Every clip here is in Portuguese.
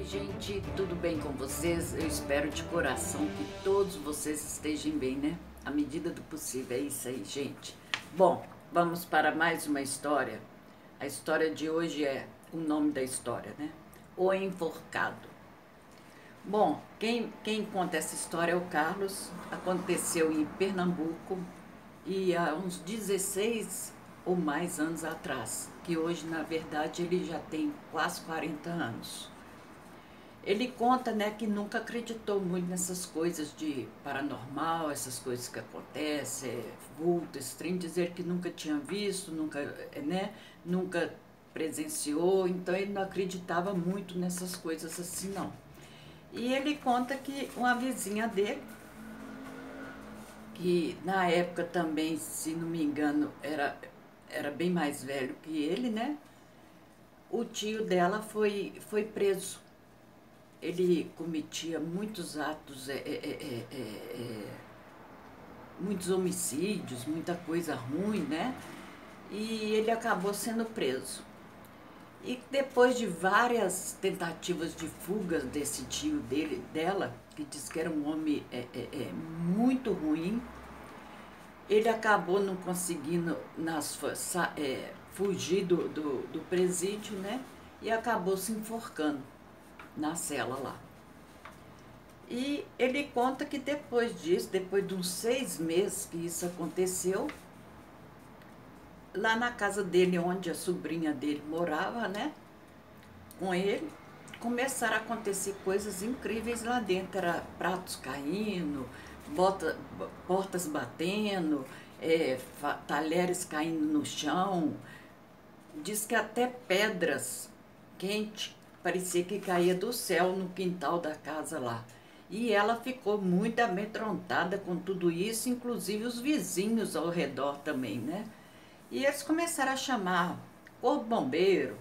gente, tudo bem com vocês? Eu espero de coração que todos vocês estejam bem, né? À medida do possível, é isso aí, gente. Bom, vamos para mais uma história. A história de hoje é o nome da história, né? O Enforcado. Bom, quem conta essa história é o Carlos. Aconteceu em Pernambuco e há uns 16 ou mais anos atrás, que hoje, na verdade, ele já tem quase 40 anos. Ele conta, né, que nunca acreditou muito nessas coisas de paranormal, essas coisas que acontecem, vulto, esse trem, dizer que nunca tinha visto, nunca, né, nunca presenciou, então ele não acreditava muito nessas coisas assim, não. E ele conta que uma vizinha dele, que na época também, se não me engano, era bem mais velho que ele, né, o tio dela foi preso. Ele cometia muitos atos, muitos homicídios, muita coisa ruim, né? E ele acabou sendo preso. E depois de várias tentativas de fugas desse tio dela, que diz que era um homem muito ruim, ele acabou não conseguindo fugir do presídio, né? E acabou se enforcando na cela lá. E ele conta que depois disso, depois de uns 6 meses que isso aconteceu, lá na casa dele, onde a sobrinha dele morava, né, com ele, começaram a acontecer coisas incríveis lá dentro. Era pratos caindo, portas batendo, talheres caindo no chão. Diz que até pedras quentes parecia que caía do céu no quintal da casa lá. E ela ficou muito amedrontada com tudo isso, inclusive os vizinhos ao redor também, né? E eles começaram a chamar corpo bombeiro,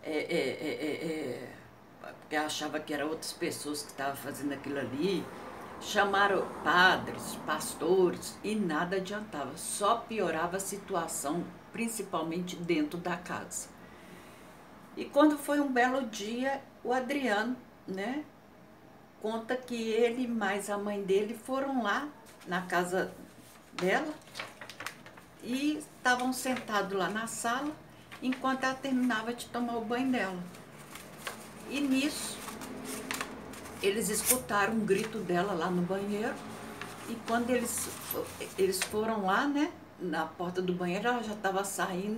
porque achava que eram outras pessoas que estavam fazendo aquilo ali. Chamaram padres, pastores e nada adiantava, só piorava a situação, principalmente dentro da casa. E quando foi um belo dia, o Adriano, né, conta que ele mais a mãe dele foram lá na casa dela e estavam sentados lá na sala enquanto ela terminava de tomar o banho dela. E nisso, eles escutaram um grito dela lá no banheiro e quando eles foram lá, né, na porta do banheiro, ela já estava saindo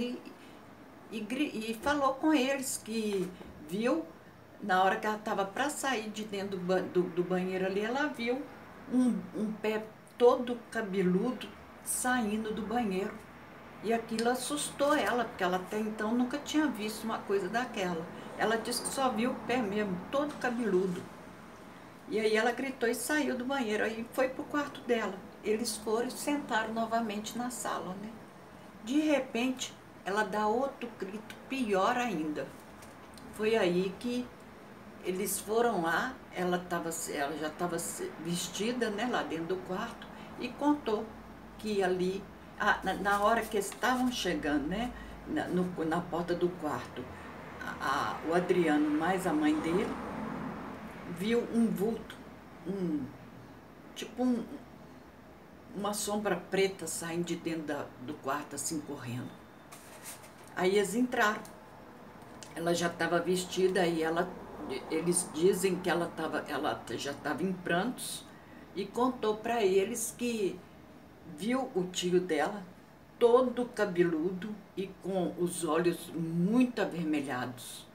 e falou com eles que viu, na hora que ela estava para sair de dentro do banheiro ali, ela viu um pé todo cabeludo saindo do banheiro. E aquilo assustou ela, porque ela até então nunca tinha visto uma coisa daquela. Ela disse que só viu o pé mesmo, todo cabeludo. E aí ela gritou e saiu do banheiro, aí foi pro quarto dela. Eles foram e sentaram novamente na sala, né? De repente, ela dá outro grito pior ainda. Foi aí que eles foram lá, ela já estava vestida, né, lá dentro do quarto, e contou que ali, na hora que eles estavam chegando, né, na porta do quarto, o Adriano mais a mãe dele viu um vulto, tipo uma sombra preta saindo de dentro do quarto, assim, correndo. Aí eles entraram. Ela já estava vestida e eles dizem que ela já estava em prantos e contou para eles que viu o tio dela todo cabeludo e com os olhos muito avermelhados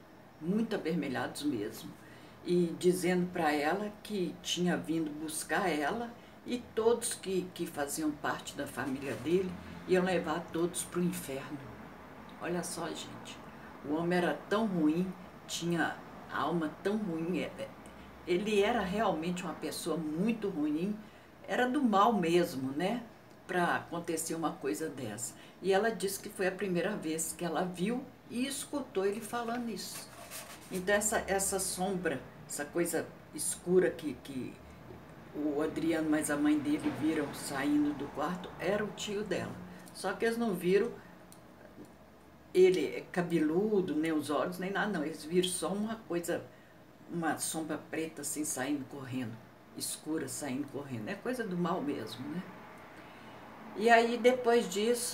mesmo, e dizendo para ela que tinha vindo buscar ela e todos que faziam parte da família dele iam levar todos para o inferno. Olha só, gente, o homem era tão ruim, tinha a alma tão ruim, ele era realmente uma pessoa muito ruim, era do mal mesmo, né, para acontecer uma coisa dessa. E ela disse que foi a primeira vez que ela viu e escutou ele falando isso. Então essa sombra, essa coisa escura que o Adriano mais a mãe dele viram saindo do quarto, era o tio dela. Só que eles não viram ele cabeludo, nem os olhos, nem nada, não. Eles viram só uma coisa uma sombra preta assim saindo correndo, escura saindo correndo. É coisa do mal mesmo, né? E aí depois disso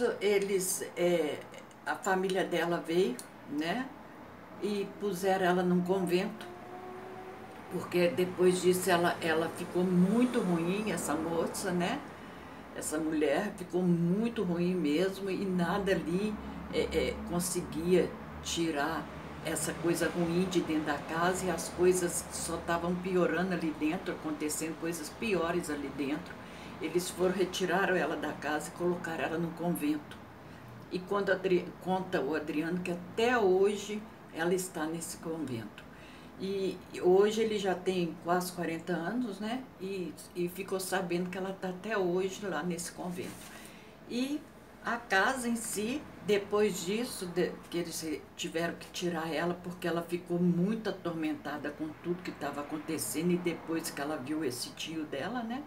a família dela veio, né? E puseram ela num convento, porque depois disso ela ficou muito ruim, essa moça, né? Essa mulher ficou muito ruim mesmo e nada ali conseguia tirar essa coisa ruim de dentro da casa, e as coisas só estavam piorando ali dentro, acontecendo coisas piores ali dentro. Eles retiraram ela da casa e colocaram ela no convento. E conta o Adriano que até hoje ela está nesse convento. E hoje ele já tem quase 40 anos, né? E ficou sabendo que ela está até hoje lá nesse convento. E a casa em si, depois disso, que eles tiveram que tirar ela, porque ela ficou muito atormentada com tudo que estava acontecendo, e depois que ela viu esse tio dela, né?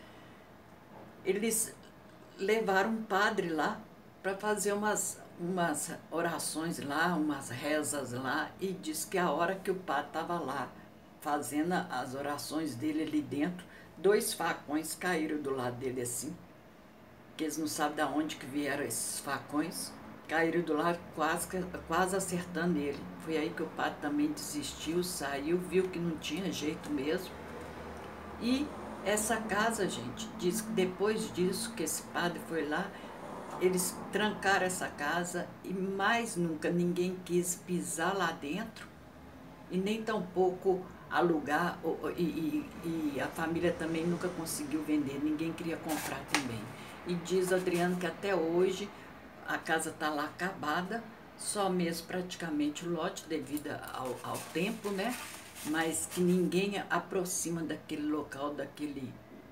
Eles levaram um padre lá para fazer umas orações lá, umas rezas lá, e diz que a hora que o padre estava lá fazendo as orações dele ali dentro, 2 facões caíram do lado dele assim, que eles não sabem de onde que vieram esses facões, caíram do lado quase acertando ele. Foi aí que o padre também desistiu, saiu, viu que não tinha jeito mesmo. E essa casa, gente, diz que depois disso que esse padre foi lá, eles trancaram essa casa e mais nunca ninguém quis pisar lá dentro, e nem tampouco alugar, e a família também nunca conseguiu vender, ninguém queria comprar também. E diz Adriano que até hoje a casa está lá acabada, só mesmo praticamente o lote devido ao tempo, né? Mas que ninguém aproxima daquele local, daquele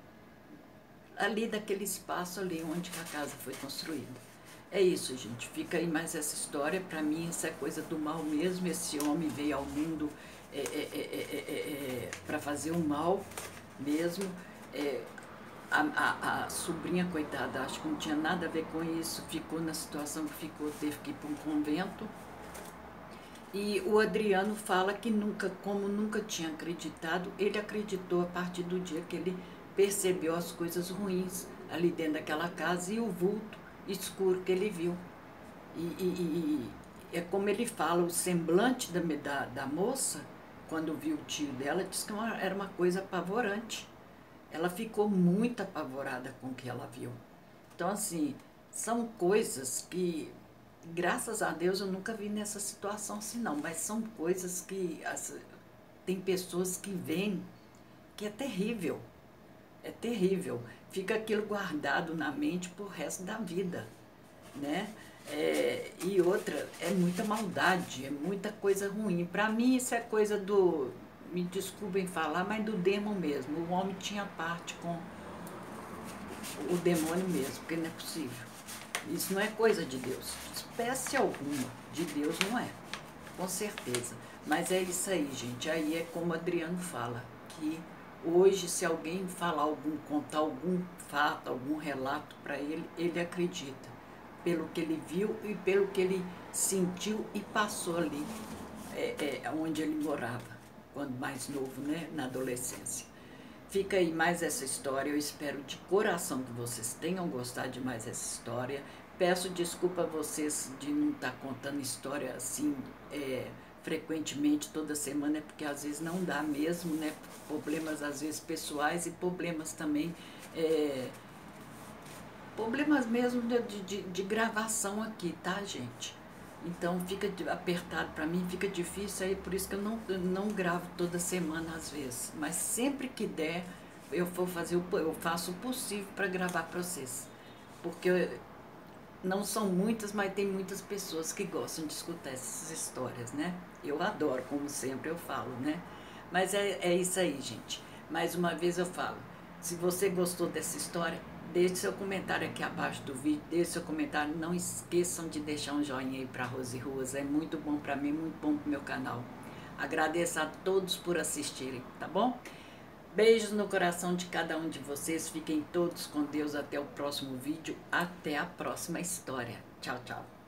espaço ali onde a casa foi construída. É isso, gente. Fica aí mais essa história. Para mim, isso é coisa do mal mesmo. Esse homem veio ao mundo para fazer o mal mesmo. A sobrinha, coitada, acho que não tinha nada a ver com isso. Ficou na situação que ficou, teve que ir para um convento. E o Adriano fala que nunca, como nunca tinha acreditado, ele acreditou a partir do dia que ele percebeu as coisas ruins ali dentro daquela casa e o vulto escuro que ele viu. E é como ele fala, o semblante da moça, quando viu o tio dela, disse que era uma coisa apavorante. Ela ficou muito apavorada com o que ela viu. Então, assim, são coisas que, graças a Deus, eu nunca vi nessa situação assim, não. Mas são coisas que tem pessoas que veem que é terrível. É terrível. Fica aquilo guardado na mente pro resto da vida, né? E outra, é muita maldade, é muita coisa ruim. Para mim, isso é coisa me desculpem falar, mas do demônio mesmo. O homem tinha parte com o demônio mesmo, porque não é possível. Isso não é coisa de Deus, espécie alguma de Deus não é, com certeza. Mas é isso aí, gente. Aí é como o Adriano fala, que hoje, se alguém contar algum fato, algum relato para ele, ele acredita, pelo que ele viu e pelo que ele sentiu e passou ali, onde ele morava, quando mais novo, né, na adolescência. Fica aí mais essa história, eu espero de coração que vocês tenham gostado de mais essa história. Peço desculpa a vocês de não estar contando história assim frequentemente, toda semana, porque às vezes não dá mesmo, né? Problemas às vezes pessoais e problemas também, problemas mesmo de gravação aqui, tá, gente? Então fica apertado para mim, fica difícil aí, por isso que eu não gravo toda semana às vezes. Mas sempre que der, eu faço o possível para gravar para vocês. Porque não são muitas, mas tem muitas pessoas que gostam de escutar essas histórias, né? Eu adoro, como sempre eu falo, né? Mas é isso aí, gente. Mais uma vez eu falo, se você gostou dessa história, deixe seu comentário aqui abaixo do vídeo, deixe seu comentário, não esqueçam de deixar um joinha aí para Rose Ruas, é muito bom para mim, muito bom para o meu canal. Agradeço a todos por assistirem, tá bom? Beijos no coração de cada um de vocês, fiquem todos com Deus, até o próximo vídeo, até a próxima história. Tchau, tchau.